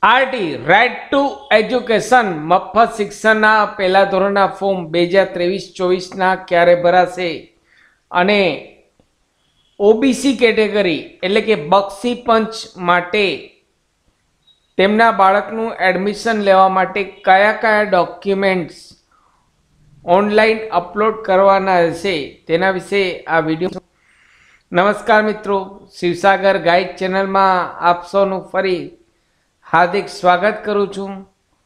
RT right to education મફત શિક્ષણના પહેલા ધોરણના ફોર્મ 2023-24ના ક્યારે ભરાશે અને ઓબીસી કેટેગરી એટલે કે બક્ષી પંચ માટે તેમના બાળકનું એડમિશન લેવા માટે કયા કયા ડોક્યુમેન્ટ્સ ઓનલાઈન અપલોડ કરવાના રહેશે તેના વિશે આ વિડીયો. નમસ્કાર મિત્રો, શિવસાગર ગાઈડ ચેનલમાં આપ સૌનું ફરી હાર્દિક સ્વાગત કરું છું.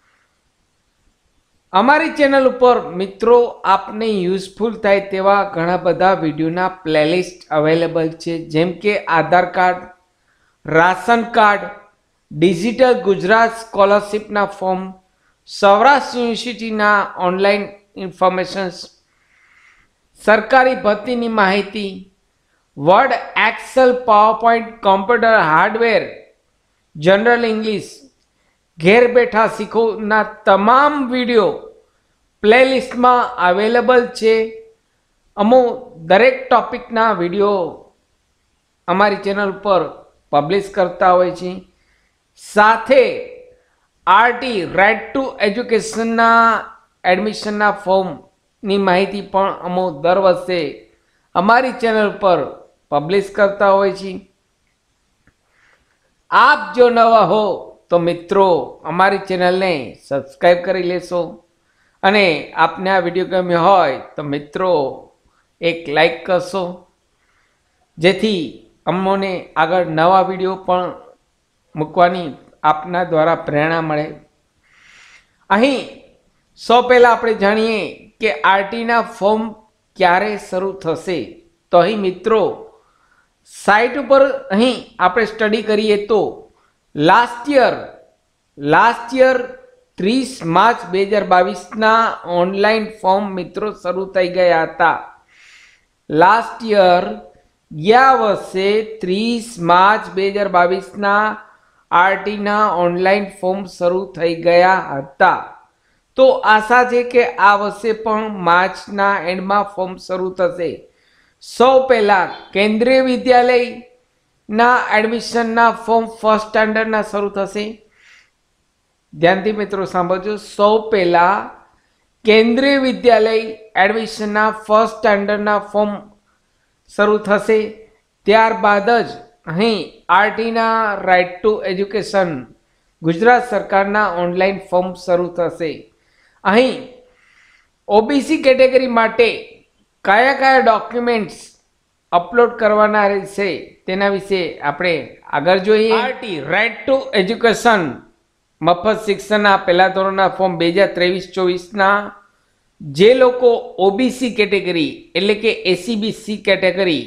અમારી ચેનલ ઉપર મિત્રો આપને યુઝફુલ થાય તેવા ઘણા બધા વિડીયોના પ્લેલિસ્ટ અવેલેબલ છે, જેમ કે Aadhaar card, ration card, digital Gujarat સ્કોલરશિપના ફોર્મ, સૌરાષ્ટ્ર યુનિવર્સિટીના ઓનલાઈન ઇન્ફોર્મેશન્સ, સરકારી ભરતીની માહિતી, word, excel, PowerPoint, computer hardware, general English, ઘેર બેઠા શીખોના તમામ વિડીયો પ્લેલિસ્ટમાં અવેલેબલ છે. દરેક ટોપિકના વિડીયો અમારી ચેનલ ઉપર પબ્લિશ કરતા હોય છે. સાથે આરટી રાઇટ ટુ એજ્યુકેશનના એડમિશનના ફોર્મની માહિતી પણ દર વર્ષે અમારી ચેનલ પર પબ્લિશ કરતા હોય છે. આપ જો નવા હો તો મિત્રો અમારી ચેનલને સબસ્ક્રાઈબ કરી લેશો અને આપને આ વિડીયો ગમ્યો હોય તો મિત્રો એક લાઈક કરશો, જેથી અમને આગળ નવા વિડીયો પણ મૂકવાની આપના દ્વારા પ્રેરણા મળે. અહીં સૌ પહેલાં આપણે જાણીએ કે આરટીના ફોર્મ ક્યારે શરૂ થશે. તો અહીં મિત્રો સાઇટ ઉપર અહીં આપણે સ્ટડી કરીએ તો લાસ્ટ યર 30 માર્ચ 2022ના ઓનલાઈન ફોર્મ મિત્રો શરૂ થઈ ગયા હતા. લાસ્ટ યર ગયા વર્ષે 30 માર્ચ 2022ના આરટીના ઓનલાઈન ફોર્મ શરૂ થઈ ગયા હતા. તો આશા છે કે આ વર્ષે પણ માર્ચના એન્ડમાં ફોર્મ શરૂ થશે. સૌ પહેલાં કેન્દ્રીય વિદ્યાલયના એડમિશનના ફોર્મ ફર્સ્ટ સ્ટાન્ડર્ડના શરૂ થશે. ધ્યાનથી મિત્રો સાંભળજો. સૌ પહેલાં કેન્દ્રીય વિદ્યાલય એડમિશનના ફર્સ્ટ સ્ટાન્ડર્ડના ફોર્મ શરૂ થશે. ત્યારબાદ જ અહીં આરટીના રાઇટ ટુ એજ્યુકેશન ગુજરાત સરકારના ઓનલાઈન ફોર્મ શરૂ થશે. અહીં ઓબીસી કેટેગરી માટે કયા કયા ડોક્યુમેન્ટ્સ અપલોડ કરવાના રહેશે તેના વિશે આપણે આગળ જોઈએ. આરટી રાઇટ ટુ એજ્યુકેશન મફત શિક્ષણના પહેલા ધોરણના ફોર્મ 2023-24ના જે લોકો ઓબીસી કેટેગરી એટલે કે એસીબીસી કેટેગરી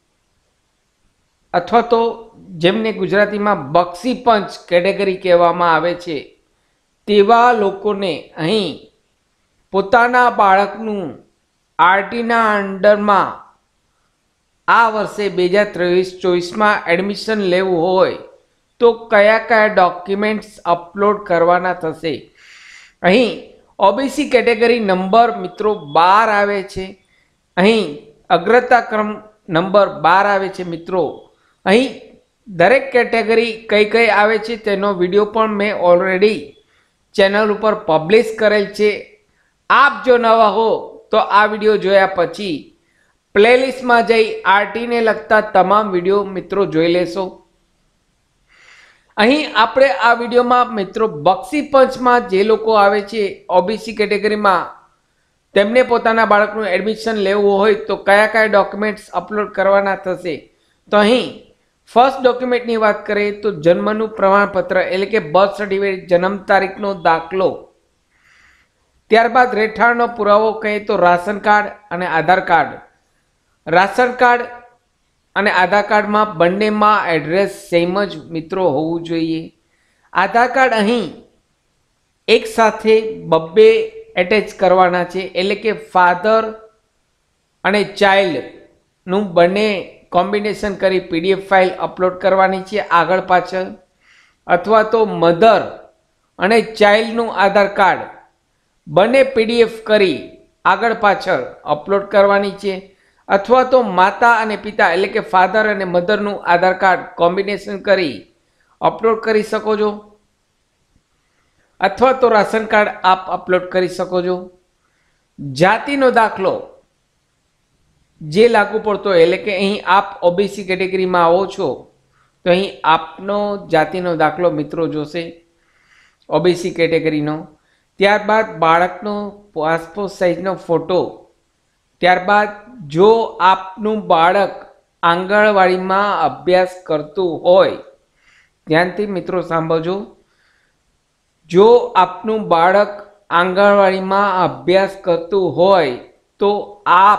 અથવા તો જેમને ગુજરાતીમાં બક્ષી પંચ કેટેગરી કહેવામાં આવે છે તેવા લોકોને અહીં પોતાના બાળકનું આરટીના અંડરમાં આ વર્ષે 2023-24માં એડમિશન લેવું હોય તો કયા કયા ડોક્યુમેન્ટ્સ અપલોડ કરવાના થશે. અહીં ઓબીસી કેટેગરી નંબર મિત્રો 12 આવે છે. અહીં અગ્રતા ક્રમ નંબર 12 આવે છે મિત્રો. અહીં દરેક કેટેગરી કઈ કઈ આવે છે તેનો વિડીયો પણ મેં ઓલરેડી ચેનલ ઉપર પબ્લિશ કરેલ છે. આપ જો નવા હો તો આ વિડીયો જોયા પછી પ્લેલિસ્ટમાં જઈ આરટીને લગતા તમામ વિડીયો મિત્રો જોઈ લેશો. અહીં આપણે આ વિડીયોમાં મિત્રો બક્ષી પંચમાં જે લોકો આવે છે ઓબીસી કેટેગરીમાં તેમને પોતાના બાળકનું એડમિશન લેવું હોય તો કયા કયા ડોક્યુમેન્ટ્સ અપલોડ કરવાના થશે. તો અહીં ફર્સ્ટ ડોક્યુમેન્ટની વાત કરીએ તો જન્મનું પ્રમાણપત્ર એટલે કે બર્થ સર્ટિફિકેટ, જન્મ તારીખનો દાખલો. ત્યારબાદ રહેઠાણનો પુરાવો કહીએ તો રાશન કાર્ડ અને આધાર કાર્ડ. રાશન કાર્ડ અને આધાર કાર્ડમાં બંનેમાં એડ્રેસ સેમ જ મિત્રો હોવું જોઈએ. આધાર કાર્ડ અહીં એક સાથે બબ્બે એટેચ કરવાના છે, એટલે કે ફાધર અને ચાઇલ્ડનું બંને કોમ્બિનેશન કરી પીડીએફ ફાઇલ અપલોડ કરવાની છે આગળ પાછળ, અથવા તો મધર અને ચાઇલ્ડનું આધાર કાર્ડ બંને પીડીએફ કરી આગળ પાછળ અપલોડ કરવાની છે, અથવા તો માતા અને પિતા એટલે કે ફાધર અને મધરનું આધાર કાર્ડ કોમ્બિનેશન કરી અપલોડ કરી શકો છો. અથવા તો રાશન કાર્ડ આપ અપલોડ કરી શકો છો। જાતિનો દાખલો જે લાગુ પડતો હોય, એટલે કે અહીં આપ ઓબીસી કેટેગરીમાં આવો છો તો અહીં આપનો જાતિનો દાખલો મિત્રો જોશે, ઓબીસી કેટેગરીનો। ત્યારબાદ બાળકનો પાસપોર્ટ સાઇઝનો ફોટો। ત્યારબાદ જો આપનું બાળક આંગણવાડીમાં અભ્યાસ કરતું હોય, ધ્યાનથી મિત્રો સાંભળજો, જો આપનું બાળક આંગણવાડીમાં અભ્યાસ કરતું હોય તો આપ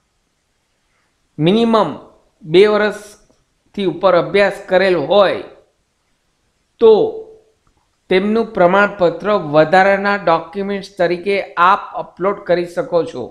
મિનિમમ 2 વર્ષથી ઉપર અભ્યાસ કરેલ હોય તો તેમનું પ્રમાણપત્ર વધારાના ડોક્યુમેન્ટ્સ તરીકે આપ અપલોડ કરી શકો છો।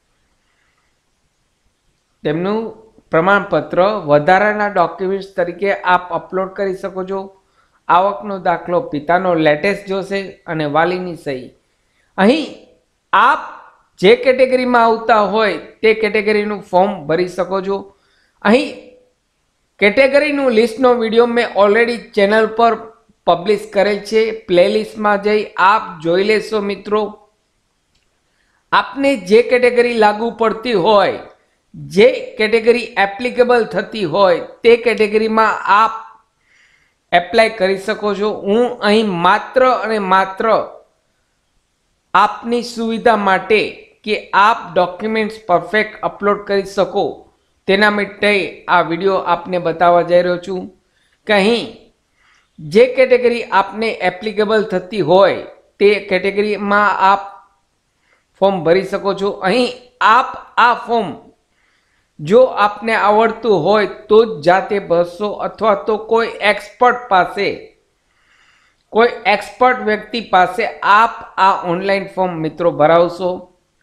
તેમનું પ્રમાણપત્ર વધારાના ડોક્યુમેન્ટ્સ તરીકે આપ અપલોડ કરી શકો છો। આવકનો દાખલો, પિતાનો લેટેસ્ટ જોશે અને વાલીની સહી। અહીં આપ જે કેટેગરીમાં આવતા હોય તે કેટેગરીનું ફોર્મ ભરી શકો છો। અહીં કેટેગરીનું લિસ્ટનો વિડીયો મેં ઓલરેડી ચેનલ પર પબ્લિશ કરેલ છે, પ્લેલિસ્ટમાં જઈ આપ જોઈ લેશો મિત્રો। આપને જે કેટેગરી લાગુ પડતી હોય, જે કેટેગરી એપ્લિકેબલ થતી હોય તે કેટેગરીમાં આપ એપ્લાય કરી શકો છો। હું અહીં માત્ર અને માત્ર આપની સુવિધા માટે કે આપ ડોક્યુમેન્ટ્સ પરફેક્ટ અપલોડ કરી શકો તેના માટે આ વિડીયો આપને બતાવવા જઈ રહ્યો છું કે અહીં જે કેટેગરી આપને એપ્લિકેબલ થતી હોય તે કેટેગરીમાં આપ ફોર્મ ભરી શકો છો। અહીં આપ આ ફોર્મ જો આપને આવડતું હોય તો જ જાતે ભરશો અથવા તો કોઈ એક્સપર્ટ વ્યક્તિ પાસે આપ આ ઓનલાઈન ફોર્મ મિત્રો ભરાવશો।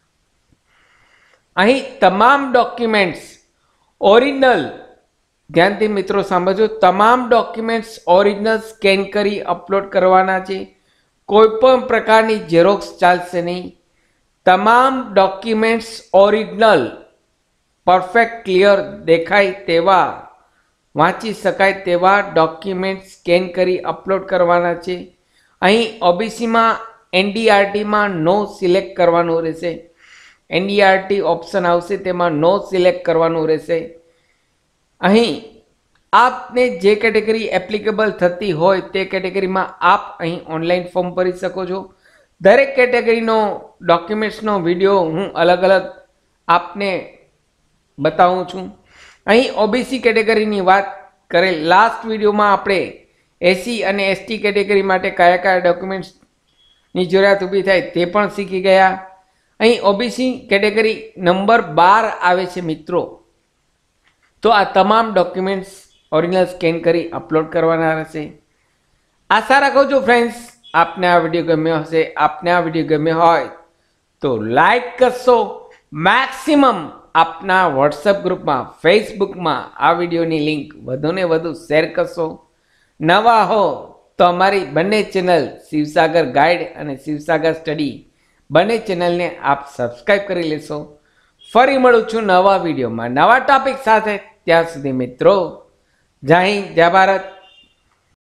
અહીં તમામ ડોક્યુમેન્ટ્સ ઓરિજિનલ, ધ્યાનથી મિત્રો સાંભળજો, તમામ ડોક્યુમેન્ટ્સ ઓરિજિનલ સ્કેન કરી અપલોડ કરવાના છે। કોઈ પણ પ્રકારની ઝેરોક્સ ચાલશે નહીં। તમામ ડોક્યુમેન્ટ્સ ઓરિજિનલ, પરફેક્ટ, ક્લિયર દેખાય તેવા, વાંચી શકાય તેવા ડોક્યુમેન્ટ સ્કેન કરી અપલોડ કરવાના છે। અહીં ઓબીસીમાં એનડીઆરટીમાં નો સિલેક્ટ કરવાનું રહેશે। એનડીઆરટી ઓપ્શન આવશે તેમાં નો સિલેક્ટ કરવાનું રહેશે। અહીં આપને જે કેટેગરી એપ્લિકેબલ થતી હોય તે કેટેગરીમાં આપ અહીં ઓનલાઈન ફોર્મ ભરી શકો છો। દરેક કેટેગરીનો ડોક્યુમેન્ટ્સનો વિડીયો હું અલગ અલગ આપને બતાવું છું। અહીં ઓબીસી કેટેગરીની વાત કરેલ લાસ્ટ વિડીયોમાં આપણે એસસી અને એસટી કેટેગરી માટે કયા કયા ડોક્યુમેન્ટ્સની જરૂરિયાત ઊભી થાય તે પણ શીખી ગયા। અહીં ઓબીસી કેટેગરી નંબર 12 આવે છે મિત્રો, તો આ તમામ ડોક્યુમેન્ટ્સ ઓરિજિનલ સ્કેન કરી અપલોડ કરવાના રહેશે। આશા રાખું છું ફ્રેન્ડ્સ આપને આ વિડીયો ગમ્યો હશે। આપને આ વિડીયો ગમ્યો હોય તો લાઈક કરશો, મેક્સિમમ આપના વોટ્સએપ ગ્રુપમાં, ફેસબુકમાં આ વિડીયોની લિંક વધુને વધુ શેર કરશો। નવા હો તો અમારી બંને ચેનલ શિવસાગર ગાઈડ અને શિવસાગર સ્ટડી બંને ચેનલને આપ સબસ્ક્રાઈબ કરી લેશો। ફરી મળું છું નવા વિડીયોમાં નવા ટોપિક સાથે। ત્યાં સુધી મિત્રો જય હિન્દ, જય ભારત।